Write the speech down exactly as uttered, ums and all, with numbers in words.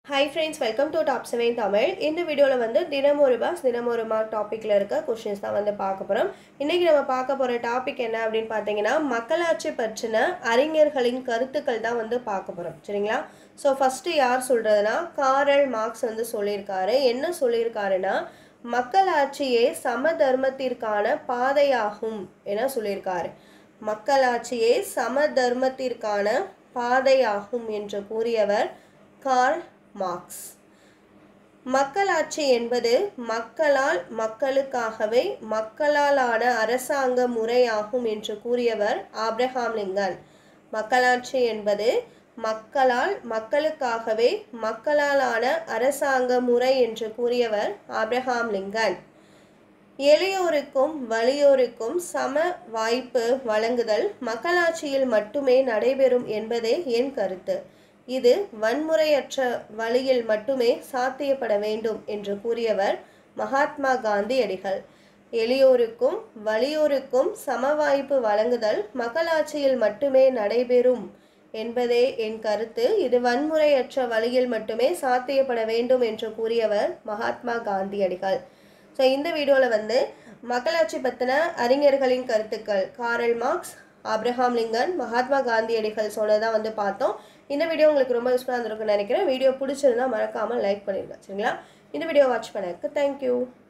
Hi friends, welcome to Top seven Tamil. இந்த வீடியோல வந்து தினம் ஒரு பாஸ் தினம் ஒரு மார்க் டாபிக்ல இருக்க क्वेश्चंस தான் வந்து பார்க்க போறோம். இன்னைக்கு நம்ம பார்க்க போற டாபிக் என்ன அப்படினு பாத்தீங்கன்னா மக்களாட்சி பற்றின அறிஞர்களின் கருத்துக்கள் தான் வந்து பார்க்க போறோம். சரிங்களா? சோ ஃபர்ஸ்ட் யார் சொல்றதுனா காரல் மார்க்ஸ் வந்து சொல்லிருக்காரு. என்ன சொல்லிருக்காருனா மக்களாட்சியே சமதர்மத்திற்கான பாதையாகும் என சொல்லிருக்காரு. மக்களாட்சியே சமதர்மத்திற்கான பாதையாகும் என்று கூறியவர் கார்ல் மார்க்ஸ். மக்களாட்சி என்பது மக்களால் மக்களுக்காகவே மக்களாலான அரசாங்க முறையாகும் என்று கூறியவர் ஆப்ரஹாம் லிங்கன். மக்களாட்சி என்பது மக்களால் மக்களுக்காகவே மக்களாலான அரசாங்க முறை என்று கூறியவர் ஆப்ரஹாம் லிங்கன். எளியோருக்கும் வலியோருக்கும் சம வாய்ப்பு வழங்குதல் மக்களாட்சியில் மட்டுமே நடைபெறும் என்பதே என் கருத்து. இது வன்முறையற்ற வழியில் மட்டுமே சாத்தியப்பட வேண்டும் என்று கூறியவர் மகாத்மா காந்தியடிகள். எளியோருக்கும் வலியோருக்கும் சமவாய்ப்பு வழங்குதல் மக்களாட்சியில் மட்டுமே நடைபெறும் என்பதே என் கருத்து. இது வன்முறையற்ற வழியில் மட்டுமே சாத்தியப்பட வேண்டும் என்று கூறியவர் மகாத்மா காந்தியடிகள். ஸோ இந்த வீடியோவில் வந்து மக்களாட்சி பற்றின அறிஞர்களின் கருத்துக்கள் Karl Marx, Abraham Lincoln, Mahatma காந்தியடிகள் சொன்னதான் வந்து பார்த்தோம். இந்த வீடியோ உங்களுக்கு ரொம்ப யூஸ்ஃபுல்லாக இருந்திருக்குன்னு நினைக்கிறேன். வீடியோ பிடிச்சிருந்தா மறக்காமல் லைக் பண்ணிடுங்க. சரிங்களா? இந்த வீடியோ வாட்ச் பண்ணதுக்கு தேங்க்யூ.